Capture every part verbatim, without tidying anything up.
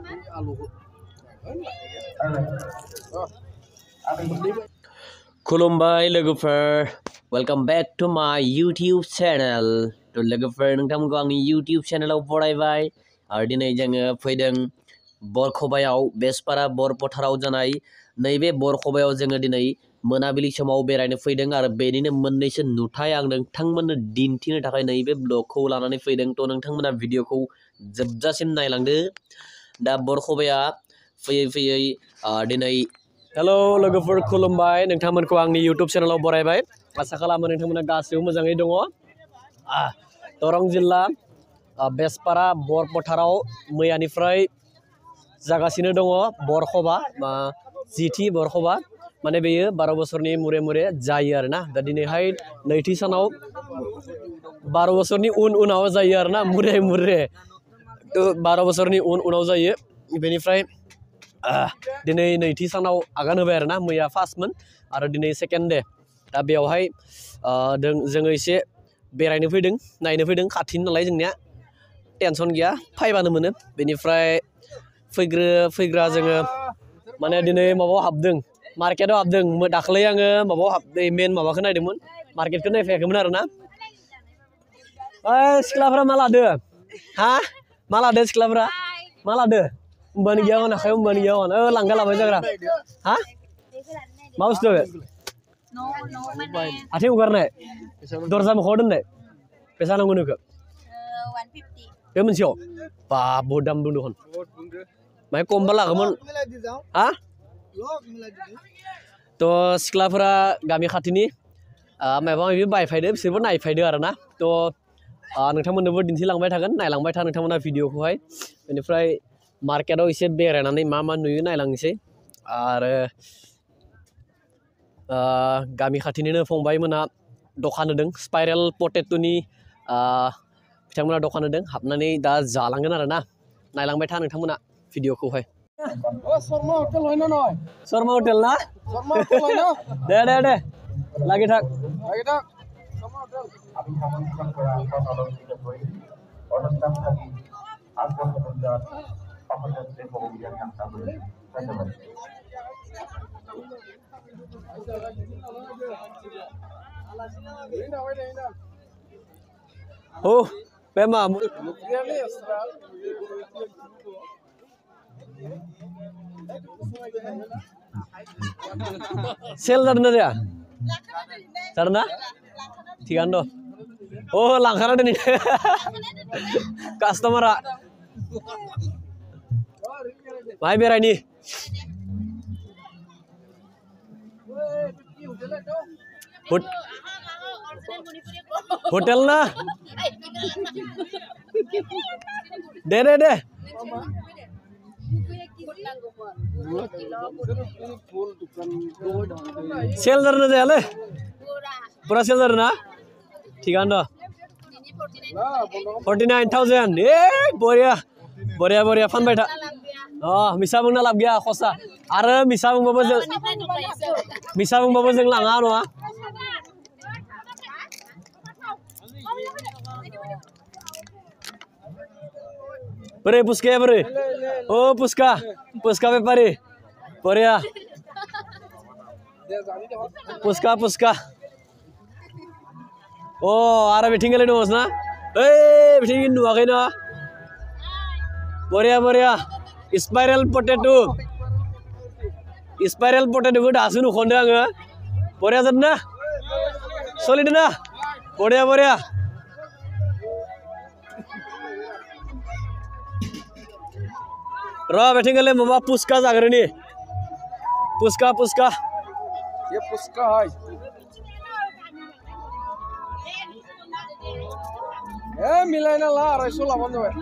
खुलुमबाय लोगोफोर welcome back to my YouTube channel तो लोगोफोर नोंथांमोनखौ आंनि यूट्यूब चैनलाव बरायबाय आरो दिनै जोङो फैदों बरखबायाव बेसपारा बरपथाराव जानाय नैबे बरखबायाव जोङो दिनै मोनाबिलि समाव बेरायनो फैदों आरो बेनिनो मोननैसो नुथाय आं नोंथांमोननो दिन्थिनो थाखाय नैबे ब्लगखौ लानानै फैदों तो नोंथांमोना भिडिअखौ जोबजासिम नायलांदो दा बरखबाया फैयै फैयै दिनै हेलो लोगोफोर खुलुमबाय नोंथांमोनखौ आंनि यूट्यूब चैनलाव बरायबाय आसा खालामो नोंथांमोना गासैबो मोजाङै दङ दरं जिल्ला बेसपारा बरपथाराव मैयानिफ्राय जागासिनो दङ बरखबा जिथि बरखबा माने बेयो बार' बोसोरनि मुरे मुरे जायो आरोना दा दिनैहाय नैथि सानाव बार' बोसोरनि उन उनाव जायो आरोना मुरे मुरे तो बार' बोसोरनि उन उनाव जायो बेनिफ्राय दिनै नैथि सानाव आगान होबाय आरोना मैया फार्स्टमोन आरो दिनै सेकेन्ड डे दा बेयावहाय जोङो एसे बेरायनो फैदों नायनो फैदों खाथिनि नालाय जोंनिया टेनसन गैया फाइबानो मोनो बेनिफ्राय फैग्रो फैग्रा जोङो माने दिनै माबायाव हाबदों मार्केटाव हाबदों दाखालै आङो माबायाव हाबदों मेन माबाखौ नायदोंमोन मार्केटखौ नायफैयाखैमोन आरोना ओइ सिख्लाफ्रा मा लादो हा मा लादो सिख्लाफ्रा मा लादो होमबानो गैया होन आखायाव होमबानो गैया होन ओ लांगा लाबाय जाग्रा हा मा बुस्थु आथिं हगारनाय दरजा मोखाङाव दोननाय बेसा नांगौ नोंखौ बे मोनसेयाव बा बहुद दाम दं दखन माय खमबा लागोमोन हा तो सिख्लाफोरा गामि खाथिनि माबा माबि बायफायदो बिसोरबो नायफायदो आरोना तो नोंथांमोननोबो दिन्थिलांबाय थागोन नायलांबाय था नोंथांमोना भिडिअखौहाय बेनिफ्राय मार्केटाव एसे बेरायनानै मा मा नुयो नायलांनोसै आरो गामि खाथिनिनो फंबायमोना दखान होदों स्पाइरेल पटेट'नि बिथांमोना दखान होदों हाबनानै दा जालांगोन आरोना नायलांबाय था नोंथांमोना भिडिअखौहाय शर्मा हटेल होनो नय शर्मा हटेल ना शर्मा हटेल होनो दे दे दे लागि थाक लागि थाक Sharma hotel oh memang sel जादों ना जादों ना थिगानो दं oh langkara deh nih customer माय बेरायनि होटेल ना दे दे दे सेल जादों जायालै पूरा सेल जादों ना थिगानो दं forty nine thousand eh बरिया बरिया बरिया फानबाय था अ मिसा बुंना लाब गैया खसा आरो मिसा बुंबाबो जों मिसा बुंबाबो जों लाङा नङा बोरै पुस्काया बोरै ओ पुस्का पुस्का बेपारि बरिया पुस्का पुस्का अ आरो बिथिं गेले दङ ना ओइ बिथिं नुवाखै ना बरिया बरिया स्पाइरेल पटेट' स्पाइरेल पटेट'खौ दासो नुखनदों आङो बरिया जादों ना सोलिदों ना बरिया बरिया र बेथिं गेले माबा पुस्का जाग्रोनि पुस्का पुस्का ये पुस्का है ए मिलायना ला आरायस' लाबानो जाबाय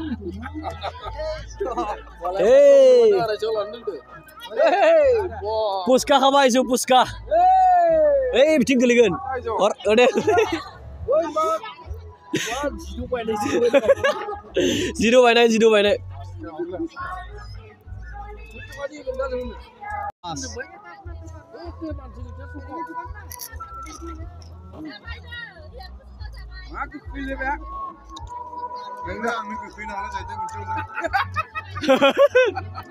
पुस्का खाबाय जो पुस्का ओइ बिथिं गोलैगोन हर दे जिर' बायनाय जिर' बायनाय Aku pilih ya. Enggak, aku pilih aja jadi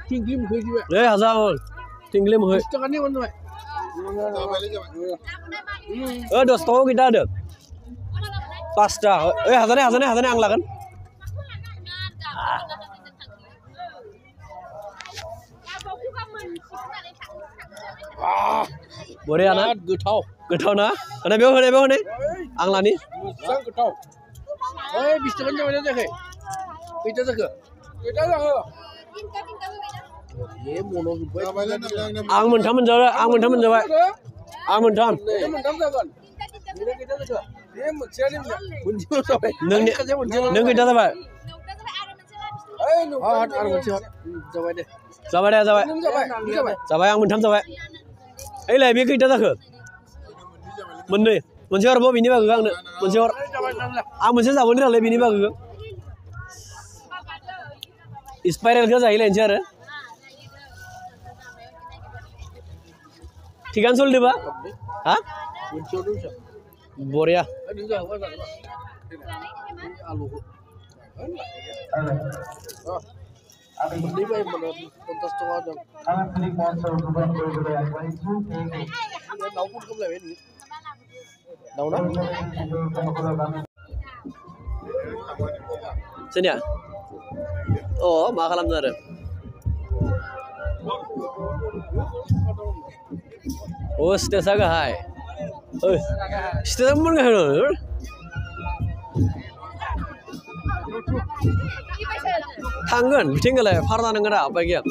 tinglim khơi chứ vậy. Đấy hả sao rồi? Tinglim hơi. Cho cái này vẫn vậy. Eh dos tahu kita ada. Pasta. Eh hazane hazane hazane ang lagan. Boleh anak? Getau. Getau na? Mana beo mana beo ni? Ang lani? Sang getau. Eh bisa kan jalan aja ke? Kita tak ke? Kita tak ke? Ye mono rupai. Ang mentham menjawab. Ang mentham menjawab. Ang mentham. Kita mentam tak kan? Kita kita tak ke? Ye macam ni muncul sampai. Neng ni neng kita apa? Eh nu. Ah ada macam. Jawab deh. Jawab deh jawab. Jawab. Jawab. Jawab ang mentham jawab. Eh lah biar kita tak ke? Mana? Mana orang bawa bini bagus kan? Mana orang? Ah mana siapa ni lah bini bagus? Spiral ke saya lencer? Tiga sol deh, Hah? Boria. Beli bayi mana? Kontas tu ada. Nau pun kau beli ni. Nau nak? Sini ya? Oh, makalam nara. Oh, setiap saga hai. Oh, setiap mana kan? Tanggan, tinggal le, farda nengara apa gitu.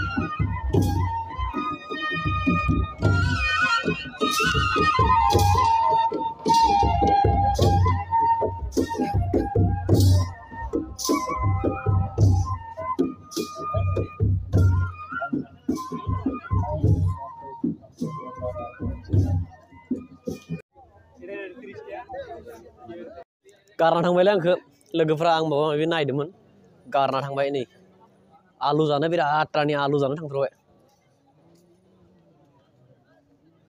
Karena थांबाय आंखो लोगोफोरा आं माबा माबि नायदोंमोन गारना थांबाय नै आलु जानो बिराद रानि आलु जानो थांथारबाय